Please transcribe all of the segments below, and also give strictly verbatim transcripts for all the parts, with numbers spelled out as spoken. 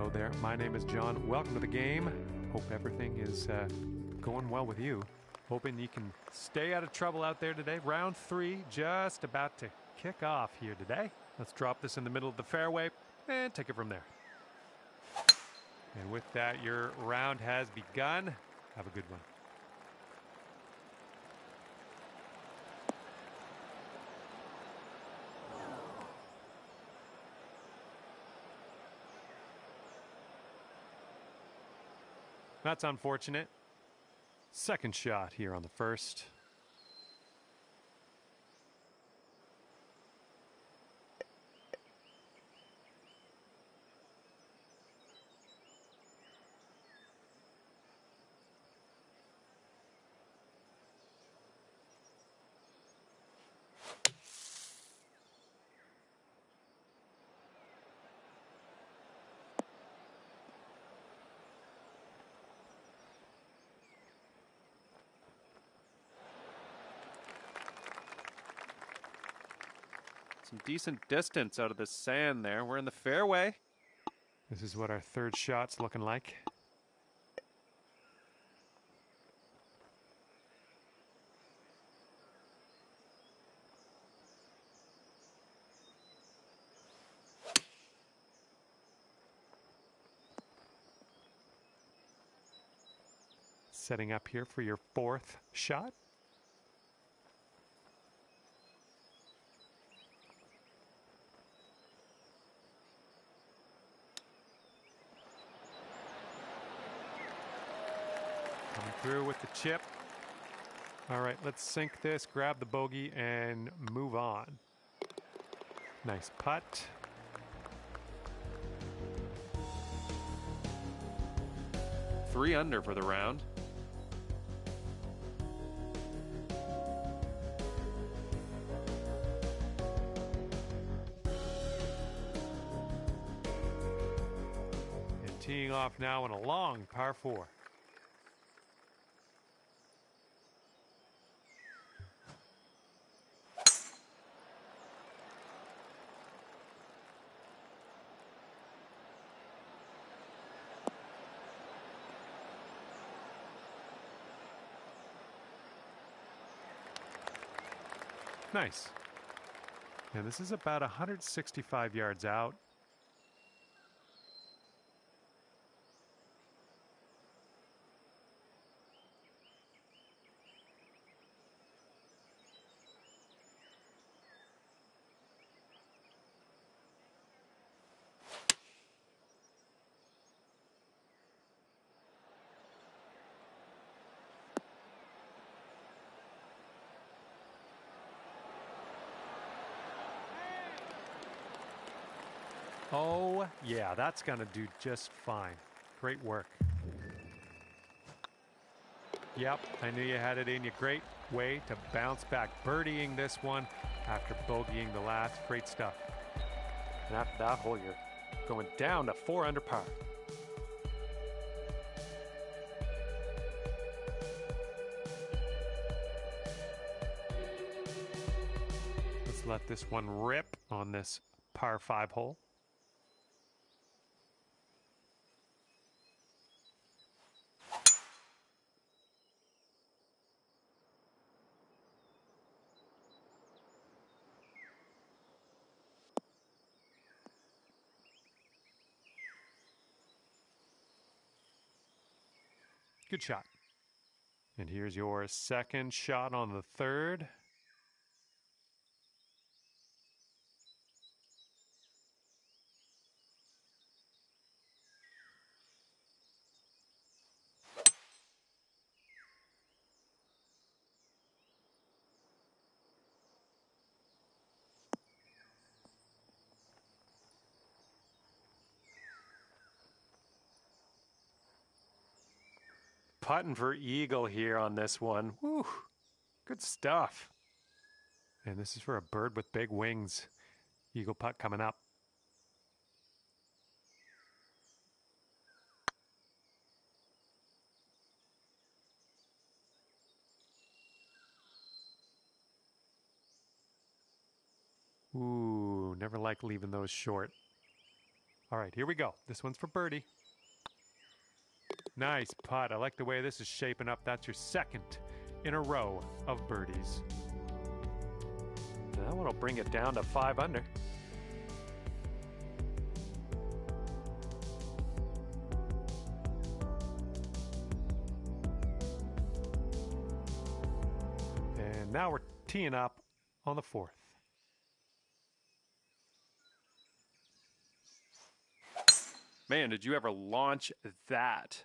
Hello there, my name is John. Welcome to the game. Hope everything is uh, going well with you. Hoping you can stay out of trouble out there today. Round three just about to kick off here today. Let's drop this in the middle of the fairway and take it from there. And with that, your round has begun. Have a good one. That's unfortunate. Second shot here on the first. Some decent distance out of the sand there. We're in the fairway. This is what our third shot's looking like. Setting up here for your fourth shot. Coming through with the chip. All right, let's sink this, grab the bogey, and move on. Nice putt. Three under for the round. And teeing off now on a long par four. Nice. And this is about one hundred sixty-five yards out. Oh, yeah, that's going to do just fine. Great work. Yep, I knew you had it in you. Great way to bounce back. Birdieing this one after bogeying the last. Great stuff. And after that hole, you're going down to four under par. Let's let this one rip on this par five hole. Good shot. And here's your second shot on the third. Putting for eagle here on this one. Woo, good stuff. And this is for a bird with big wings. Eagle putt coming up. Ooh, never like leaving those short. All right, here we go. This one's for birdie. Nice putt. I like the way this is shaping up. That's your second in a row of birdies. So that one will bring it down to five under. And now we're teeing up on the fourth. Man, did you ever launch that?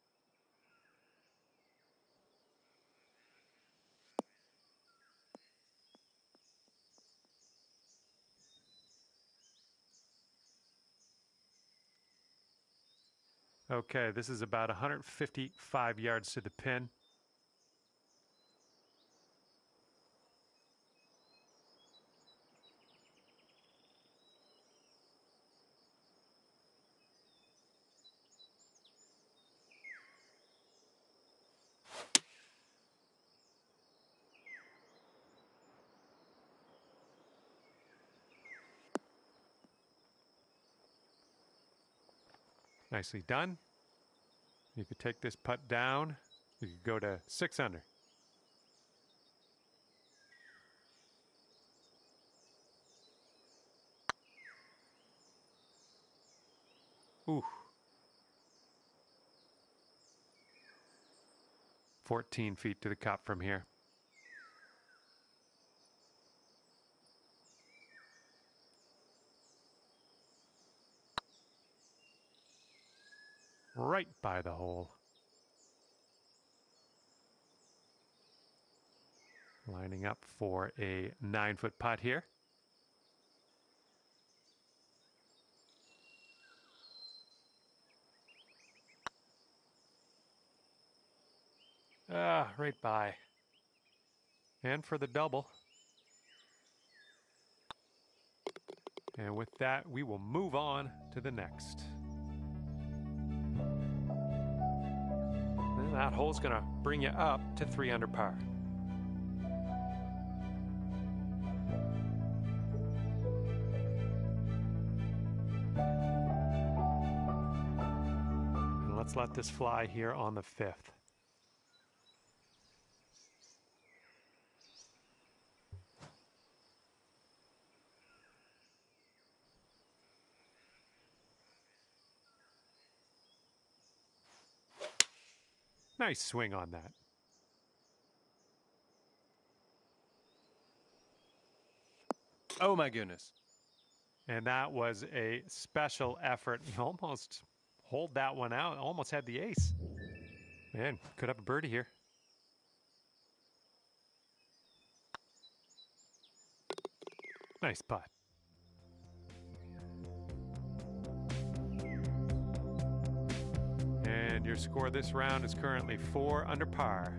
Okay, this is about one hundred fifty-five yards to the pin. Nicely done. You could take this putt down. You could go to six under. Ooh. fourteen feet to the cup from here. Right by the hole. Lining up for a nine-foot putt here. Ah, right by. And for the double. And with that, we will move on to the next. And that hole's going to bring you up to three under par. And let's let this fly here on the fifth. Nice swing on that. Oh my goodness. And that was a special effort. You almost hold that one out. Almost had the ace. Man, could have a birdie here. Nice putt. And your score this round is currently four under par.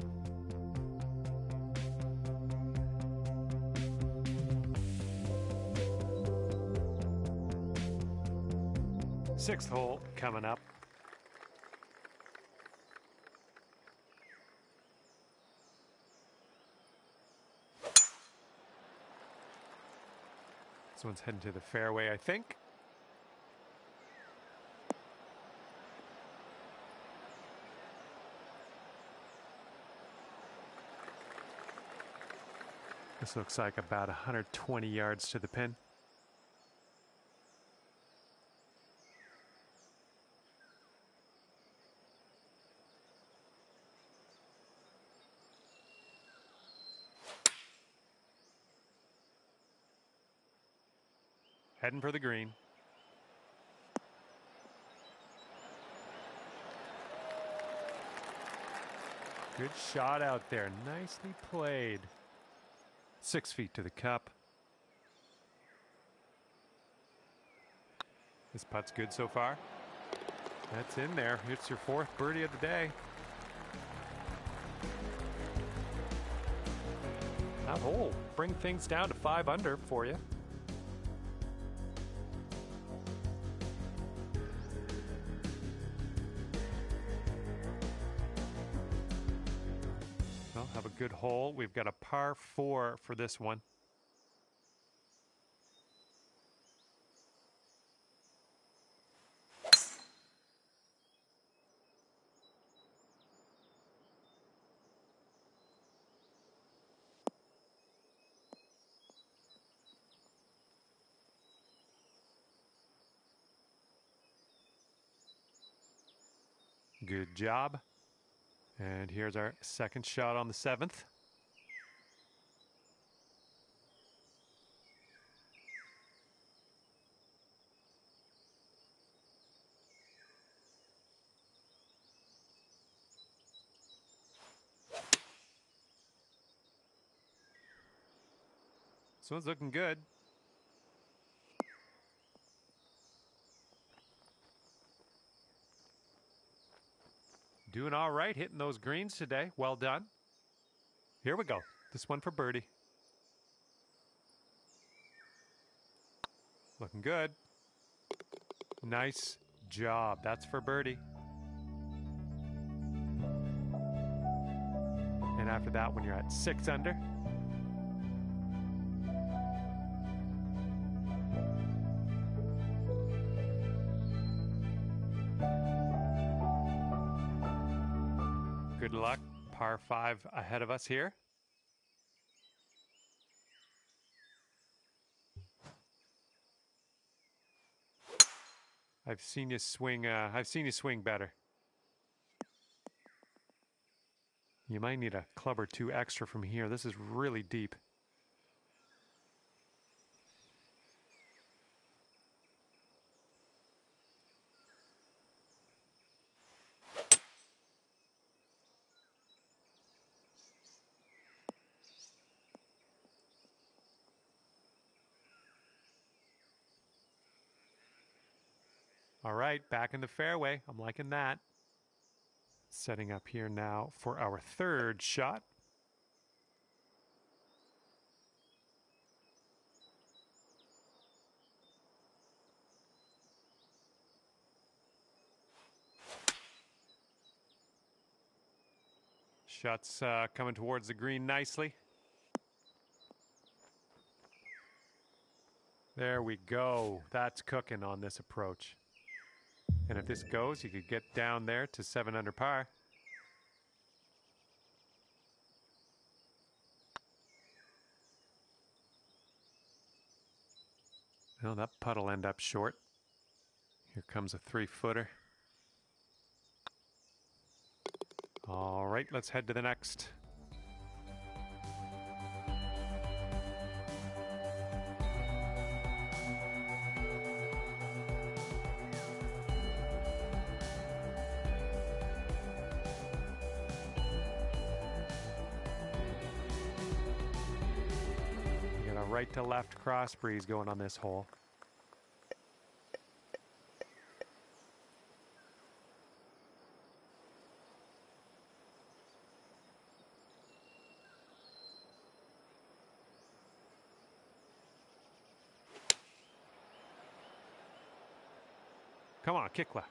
Sixth hole coming up. This one's heading to the fairway, I think. This looks like about one hundred twenty yards to the pin. Heading for the green. Good shot out there. Nicely played. Six feet to the cup. This putt's good so far. That's in there. It's your fourth birdie of the day. That hole bring things down to five under for you. Well, have a good hole. We've got a par four for this one. Good job. And here's our second shot on the seventh. This one's looking good. Doing all right, hitting those greens today. Well done. Here we go. This one for birdie. Looking good. Nice job. That's for birdie. And after that, when you're at six under, good luck. Par five ahead of us here. I've seen you swing. Uh, I've seen you swing better. You might need a club or two extra from here. This is really deep. All right, back in the fairway. I'm liking that. Setting up here now for our third shot. Shots uh, coming towards the green nicely. There we go. That's cooking on this approach. And if this goes, you could get down there to seven under par. Well, that putt will end up short. Here comes a three-footer. All right, let's head to the next. You got a right to left cross breeze going on this hole. Come on, kick left.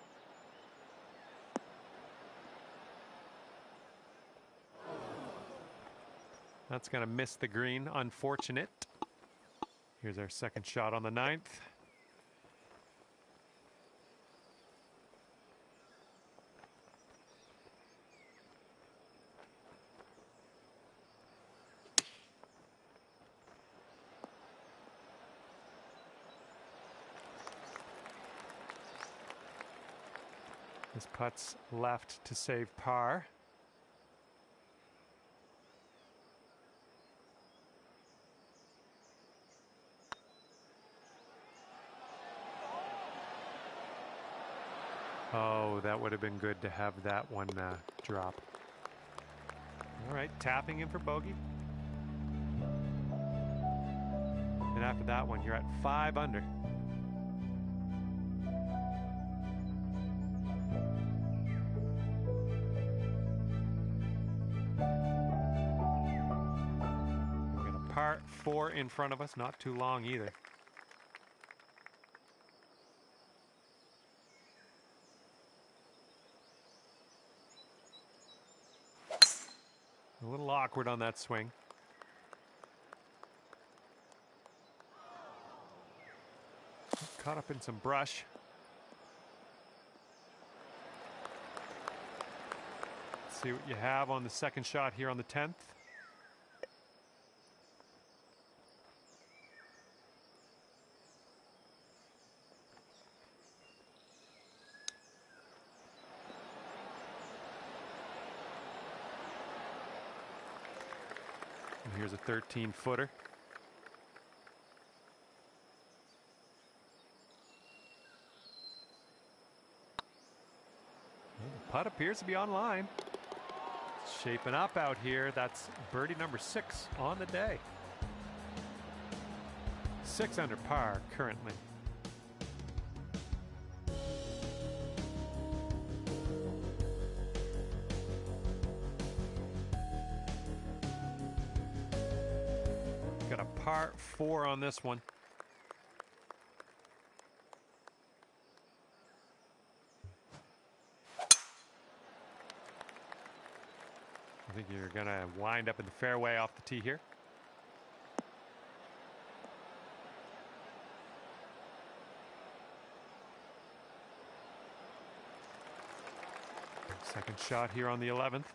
That's going to miss the green. Unfortunate. Here's our second shot on the ninth. This putt's left to save par. Oh, that would have been good to have that one uh, drop. All right, tapping in for bogey. And after that one, you're at five under. We've got a par four in front of us, not too long either. A little awkward on that swing. Caught up in some brush. Let's see what you have on the second shot here on the tenth. Here's a thirteen footer. The putt appears to be on line. It's shaping up out here. That's birdie number six on the day. Six under par currently. Got a par four on this one. I think you're gonna wind up in the fairway off the tee here. Second shot here on the eleventh.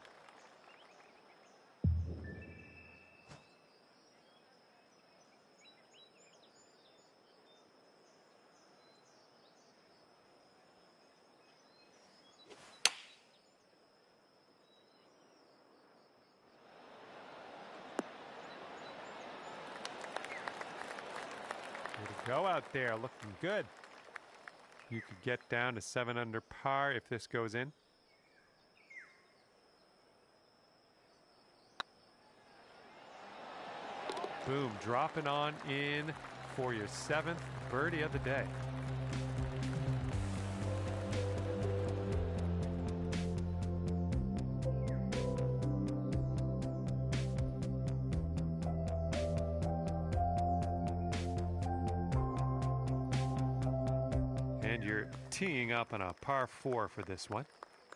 Way to go out there, looking good. You could get down to seven under par if this goes in. Boom, dropping on in for your seventh birdie of the day. And you're teeing up on a par four for this one.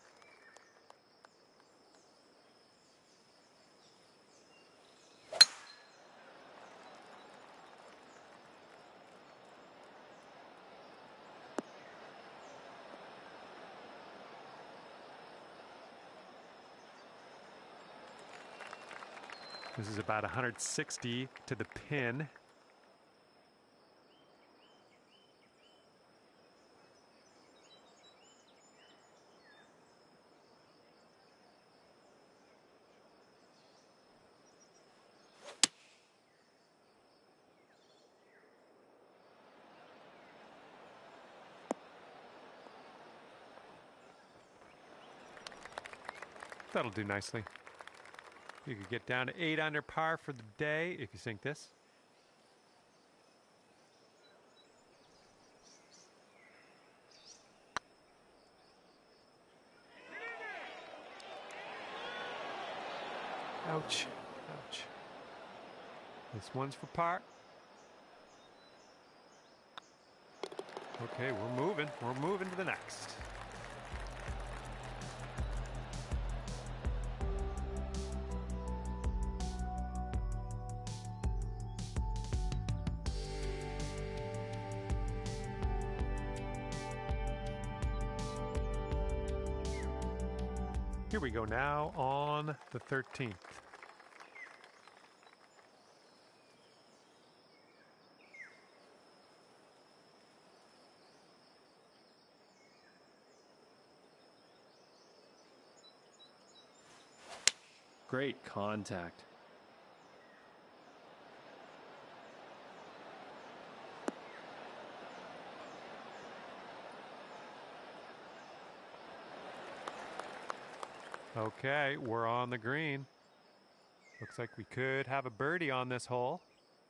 This is about one hundred sixty to the pin. That'll do nicely. You could get down to eight under par for the day if you sink this. Ouch. Ouch. This one's for par. Okay, we're moving. We're moving to the next. Here we go now on the thirteenth. Great contact. Okay, we're on the green. Looks like we could have a birdie on this hole.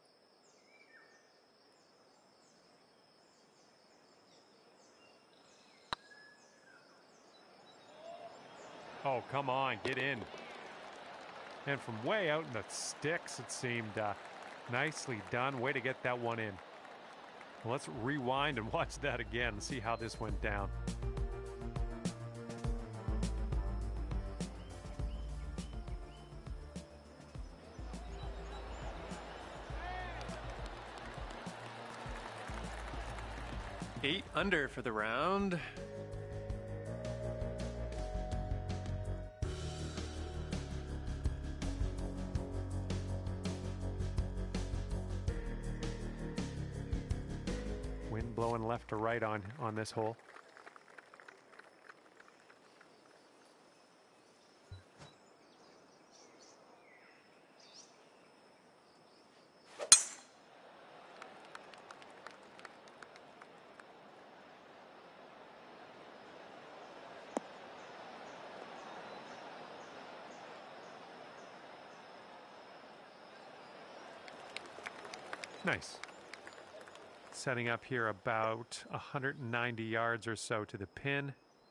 Oh, come on, get in. And from way out in the sticks, it seemed uh, nicely done. Way to get that one in. Well, let's rewind and watch that again and see how this went down. Eight under for the round. Wind blowing left to right on, on this hole. Nice. Setting up here about one hundred ninety yards or so to the pin.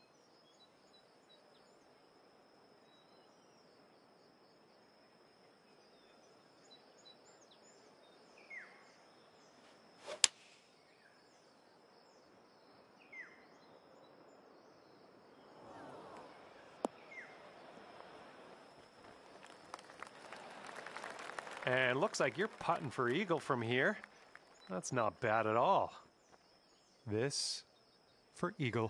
And it looks like you're putting for eagle from here. That's not bad at all. This for eagle.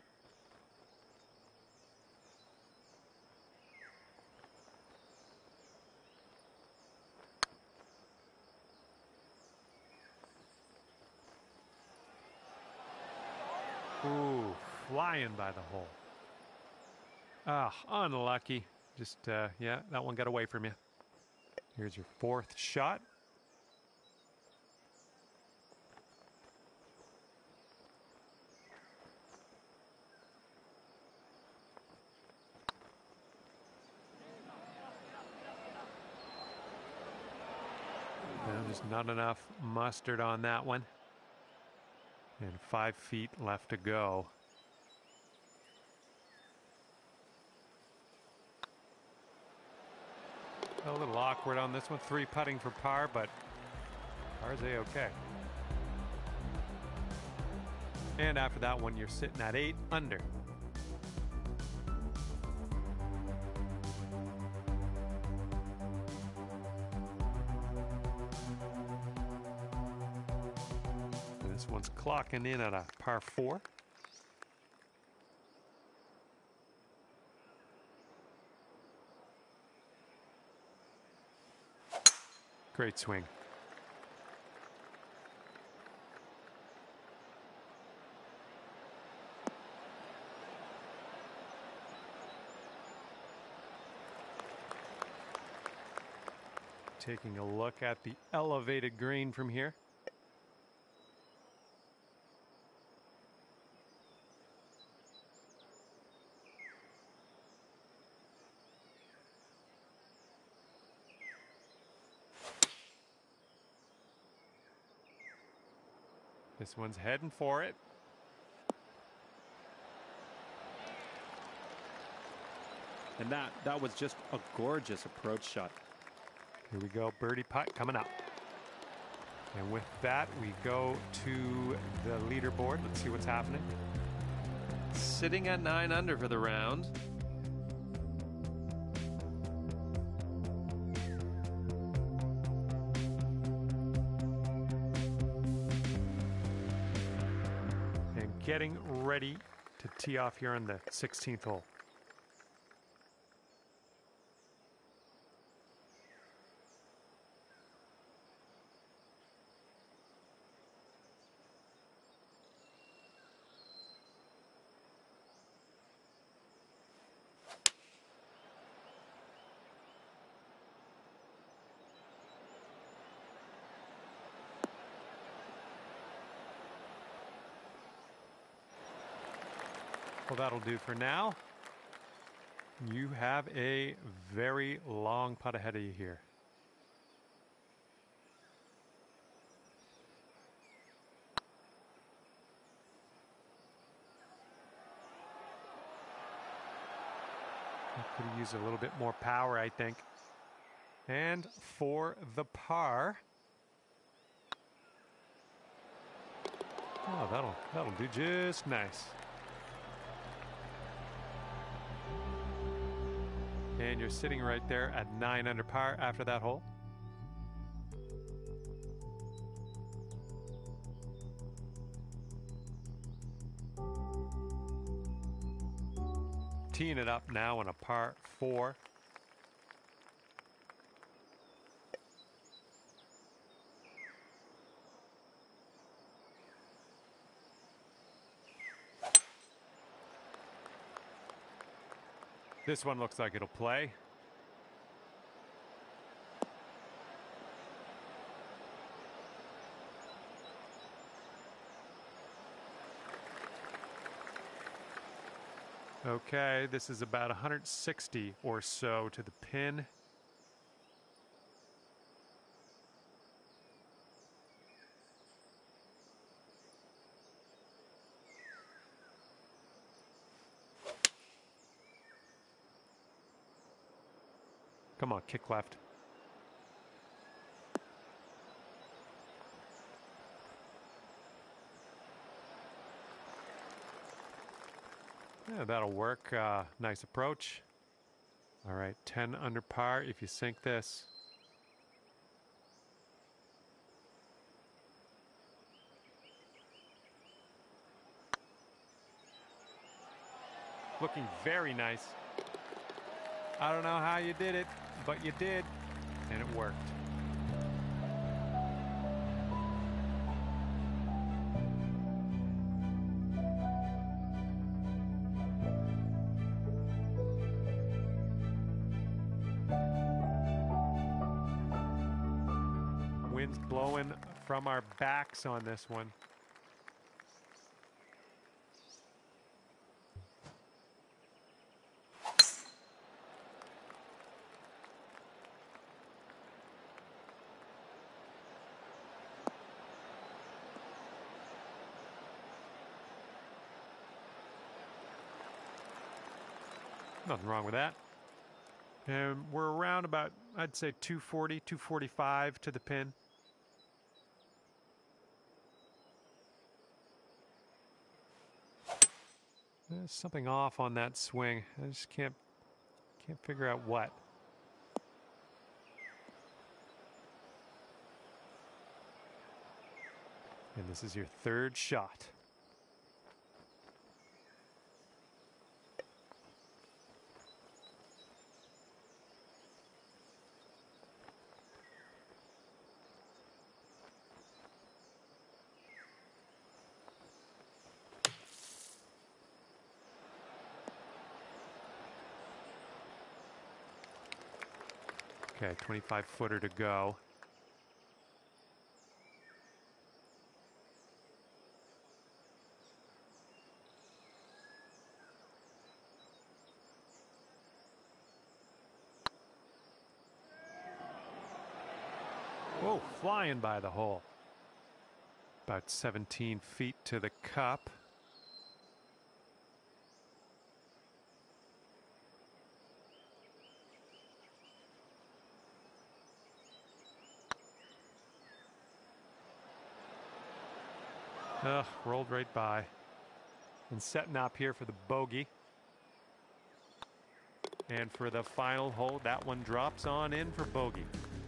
Ooh, flying by the hole. Ah, unlucky. Just, uh, yeah, that one got away from you. Here's your fourth shot. And just not enough mustard on that one. And five feet left to go. A little awkward on this one. Three putting for par, but par's a-okay. And after that one, you're sitting at eight under. This one's clocking in at a par four. Great swing. Taking a look at the elevated green from here. This one's heading for it. And that, that was just a gorgeous approach shot. Here we go, birdie putt coming up. And with that, we go to the leaderboard. Let's see what's happening. Sitting at nine under for the round. And getting ready to tee off here on the sixteenth hole. Well, that'll do for now. You have a very long putt ahead of you here. Could have used a little bit more power, I think. And for the par. Oh, that'll that'll do just nice. And you're sitting right there at nine under par after that hole. Teeing it up now on a par four. This one looks like it'll play. Okay, this is about one hundred sixty or so to the pin. Come on, kick left. Yeah, that'll work. Uh, nice approach. All right, ten under par if you sink this. Looking very nice. I don't know how you did it, but you did, and it worked. Wind's blowing from our backs on this one. Nothing wrong with that. And we're around about, I'd say two forty, two forty-five to the pin. There's something off on that swing. I just can't can't figure out what. And this is your third shot. Okay, twenty-five footer to go. Whoa, flying by the hole. About seventeen feet to the cup. Ugh, rolled right by. And setting up here for the bogey. And for the final hole, that one drops on in for bogey.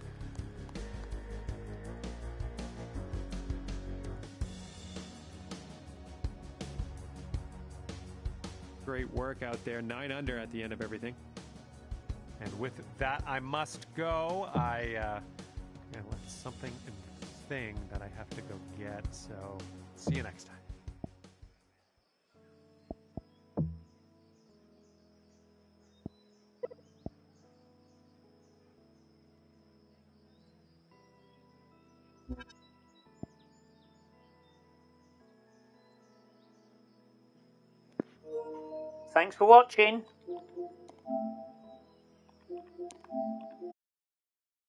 Great work out there. Nine under at the end of everything. And with that, I must go. I uh, left something in the thing that I have to go get. So see you next time. Thanks for watching.